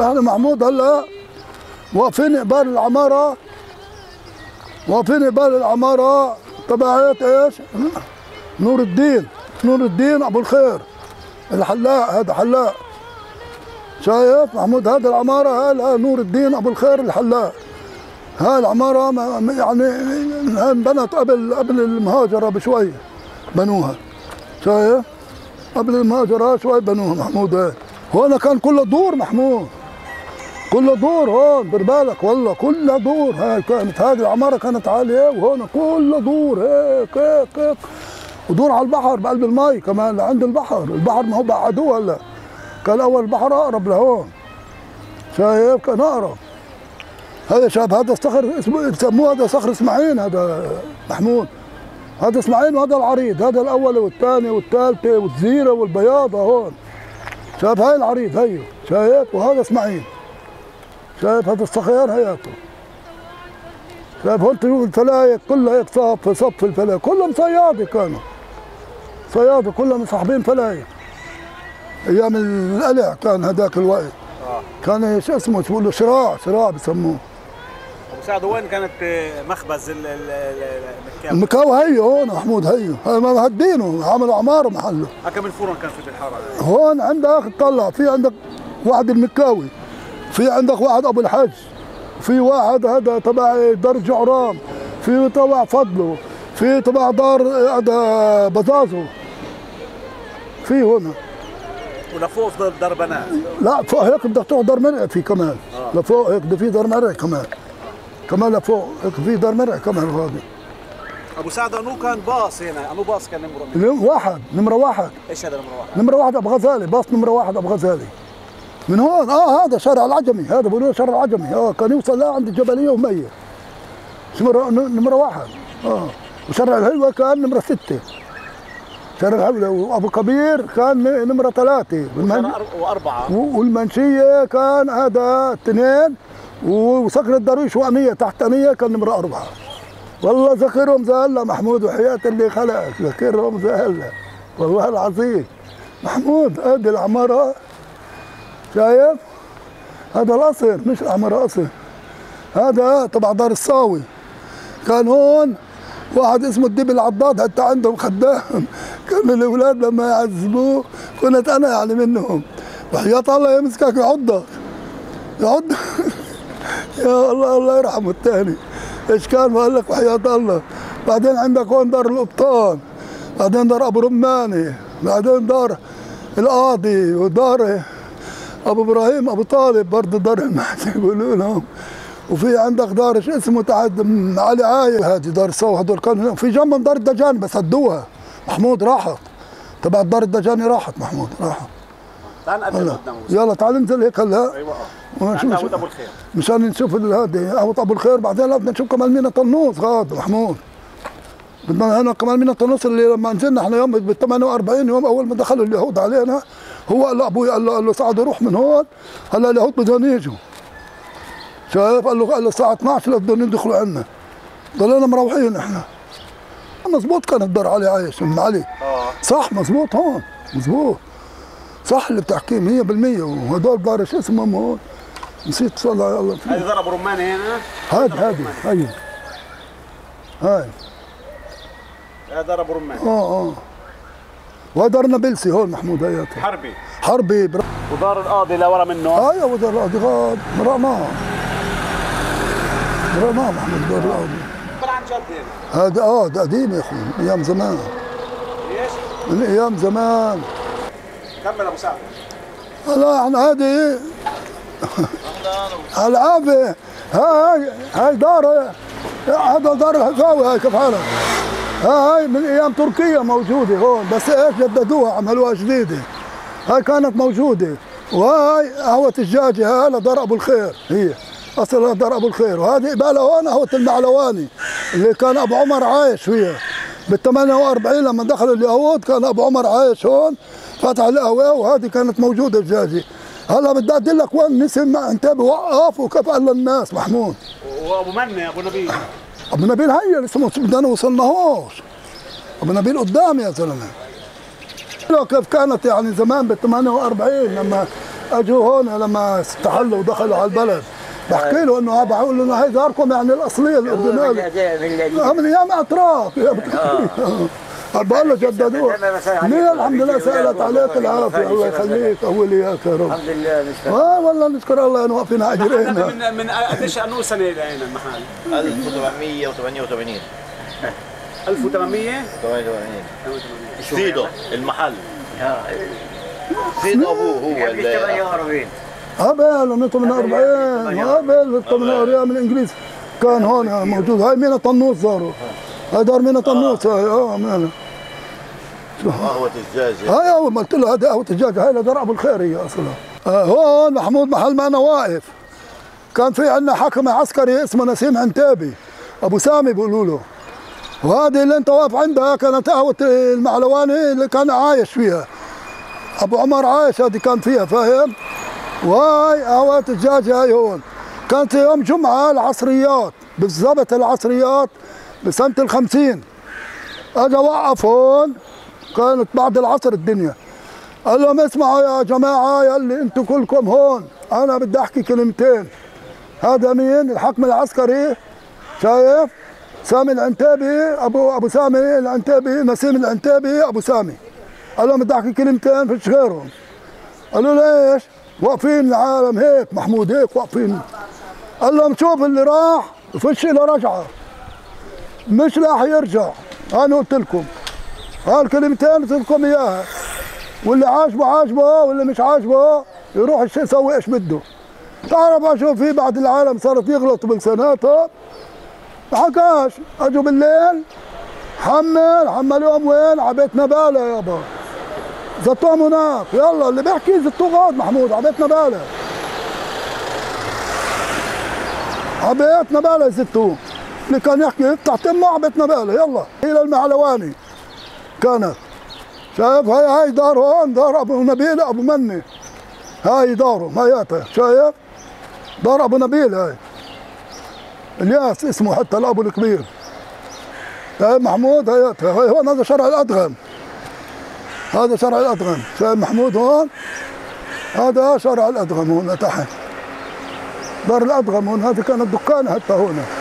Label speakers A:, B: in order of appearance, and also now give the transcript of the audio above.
A: احنا محمود هلا واقفين قبال العماره، واقفين قبال العماره تبعت ايش؟ نور الدين ابو الخير الحلاق، هذا حلاق. شايف محمود؟ هذا العماره هاي نور الدين ابو الخير الحلاق. هاي العماره يعني انبنت قبل المهاجره بشوي بنوها. شايف؟ قبل المهاجره شوي بنوها محمود. هاي هون كان كله دور محمود، كله دور هون، دير بالك والله كله دور. هاي كانت هذه العماره كانت عاليه، وهون كله دور هيك هيك هيك، ودور على البحر بقلب المي كمان لعند البحر. البحر ما هو بعدوه هلا، كان اول البحر اقرب لهون. شايف؟ كان اقرب. هذا شايف هذا الصخر اسمه يسموه هذا صخر اسماعيل، هذا محمود. هذا اسماعيل وهذا العريض، هذا الاول والثاني والثالثه والزيره والبياضه هون. شايف؟ هاي العريض هيو، شايف؟ وهذا اسماعيل. شايف؟ هذا الصخير هياته. شايف؟ هون تشوف الفلايق كلها هيك صف الفلايق، كلهم صيادة كانوا. صيادة كلهم صاحبين فلايق. ايام القلع كان هذاك الوقت. كان شو اسمه، شو له شراع بسموه.
B: ابو سعد وين كانت مخبز المكاوي؟
A: المكاوي هيو هون محمود، هيو هاي ما هدينه، عملوا عماره محله.
B: كم الفرن كان في الحاره؟
A: هون عندك تطلع في عندك واحد المكاوي، في عندك واحد ابو الحج، في واحد هذا تبع دار جعران، في تبع فضله، في تبع دار هذا بزازو، في هنا.
B: ولفوق في دار بنات؟
A: لا فوق هيك بدك تروح دار مرعي في كمان. لفوق هيك بده في دار مرعي كمان لفوق هيك في دار مرعي كمان. هذا
B: ابو سعد انو كان باص هنا، انو باص كان
A: نمره واحد.
B: ايش هذا نمره واحد؟
A: نمره واحد ابو غزالي، باص نمره واحد ابو غزالي. من هون هذا شارع العجمي، هذا بيقولوا شارع العجمي. كان يوصل لعند الجبليه ومية. نمره واحد. وشارع الهلوه كان نمره 6. شارع الهلوه وابو كبير كان نمره 3
B: و4
A: والمنشيه كان هذا 2 وصقر الدرويش وأمية تحت أمية كان نمره 4. والله ذكرهم زي هلا محمود، وحياة اللي خلقك ذكرهم زي هلا والله العظيم. محمود هذه العمارة شايف؟ هذا القصر مش العمارة، قصر. هذا تبع دار الصاوي. كان هون واحد اسمه الديب العضاد حتى عندهم خدام. كان الاولاد لما يعذبوه كنت انا يعني منهم، وحياة الله يمسكك يعضك يا الله يرحمه الثاني. ايش كان بقول لك وحياة الله. بعدين عندك هون دار القبطان، بعدين دار ابو رماني، بعدين دار القاضي، ودار ابو ابراهيم ابو طالب برضه دار المهدي يقولوا لهم. وفي عندك دار شو اسمه تحت علي عايل، هذه دار الصاوي. هذول كانوا في جنبهم دار الدجاني بس هدوها محمود، راحت تبع دار الدجاني، راحت محمود راحت.
B: تعال نقدم قدام.
A: يلا تعال ننزل هيك هلا.
B: ايوه
A: ونشوف
B: قهوة ابو الخير
A: مشان نشوف هذه قهوة ابو الخير. بعدين بدنا نشوف كمان مينا طنوس غاد محمود. بدنا هنا كمان مينا طنوس اللي لما نزلنا احنا يوم بال 48 يوم اول ما دخلوا اليهود علينا، هو قال له ابوي قال له سعد روح من هون، هلا اليهود بدهم يجوا. شايف؟ قال له الساعة 12 بدهم يدخلوا عندنا. ضلينا مروحين احنا. مزبوط كانت دار علي عايش ام علي. صح مزبوط هون، مزبوط صح اللي بتحكيه 100%. وهدول دار شو اسمهم هون؟ نسيت صلى على الله.
B: هذه دار ابو رماني هنا؟
A: هذه هاي
B: هذا دار ابو رماني.
A: ودار نابلسي هون محمود، هي حربي
B: ودار القاضي لورا منه.
A: ايوه ودار القاضي غاد مرقناه محمود. دار القاضي
B: عن جد هنا.
A: هذا ده قديم يا اخوي، من ايام زمان.
B: ايش؟
A: من ايام زمان.
B: كمل ابو سعد.
A: لا يعني هذه العافيه. هاي دار، هذا دار الحفاوي. هاي كيف حالك؟ هاي من ايام تركيا موجوده هون، بس ايش جددوها عملوها جديده. هاي كانت موجوده. وهاي قهوه الجاجه، هلا دار ابو الخير، هي اصلا دار ابو الخير. وهذه قبالها هون قهوه المعلواني اللي كان ابو عمر عايش فيها بال 48 لما دخلوا اليهود. كان ابو عمر عايش هون فتح القهوه، وهذه كانت موجوده الجاجه. هلا بدي ادلك وين نسم انتبه وقف وكيف قال للناس محمود.
B: وابو منى ابو نبيل.
A: ابو نبيل هي لسه بدنا وصلناهوش. ابو نبيل قدام يا زلمه. كيف كانت يعني زمان بال 48 لما اجوا هون لما استحلوا ودخلوا على البلد، بحكي له انه بقول له هي داركم يعني الاصليه الاردنيه من ايام اتراك. بقول له جددوها. ليه الحمد لله سالت عليك العافيه، الله يخليك اول اياك يا رب.
C: الحمد لله نشكر
A: والله نشكر الله انه واقفين على اجرينا.
B: من قديش انو سنه لهنا المحل؟
C: 1788
B: 1888
C: سيدو المحل. سيد ابوه هو اللي 48
A: قبل من 48 قبل 48 من الانجليز كان هون موجود. هاي مينا طنوس زاروا، هاي دار مينا طنوس. هاي مينا
C: قهوة الدجاجة.
A: هاي اول ما قلت له هذه قهوة الدجاجة، هاي لدار ابو الخير هي اصلا. هون محمود محل ما انا واقف كان في عندنا حكم عسكري اسمه نسيم عنتابي، ابو سامي بيقولوا له، وهذه اللي انت واقف عندها كانت قهوة المعلواني اللي كان عايش فيها ابو عمر عايش، هذه كان فيها فاهم. وهاي قهوة الدجاجة هاي هون كانت يوم جمعة العصريات بالضبط، العصريات بسنة ال50 اجا وقف هون، كانت بعد العصر الدنيا. قال لهم اسمعوا يا جماعة يلي انتم كلكم هون، انا بدي احكي كلمتين. هذا مين؟ الحكم العسكري، شايف؟ سامي العنتابي، ابو سامي العنتابي، نسيم العنتابي، ابو سامي. قال لهم بدي احكي كلمتين فيش غيرهم. قالوا له ليش؟ واقفين العالم هيك محمود هيك واقفين. قال لهم شوف اللي راح فيش له رجعه، مش راح يرجع. انا قلت لكم هالكلمتين قلت لكم اياها، واللي عاجبه عاجبه واللي مش عاجبه يروح يسوي ايش بده. تعرف اشوف في بعض العالم صارت يغلط بلساناتها، ما حكاش. اجوا بالليل حملوهم وين؟ على بيت نباله يابا، زتوهم هناك. يلا اللي بيحكي زتوه غاد محمود على بيت نباله، على بيت نباله زتوه. اللي كان يحكي افتح تمه على بيت نباله. يلا الى المعلواني كانت، شايف؟ هاي دار هون، دار ابو نبيل ابو مني، هاي داره هياتها، شايف؟ دار ابو نبيل هاي الياس اسمه حتى الابو الكبير. هاي محمود هياتها. هاي هون هذا شارع الادغم، هذا شارع الادغم، شايف محمود هون؟ هذا شارع الادغم هون تحت، دار الادغم هون. هذه كانت دكان حتى هون.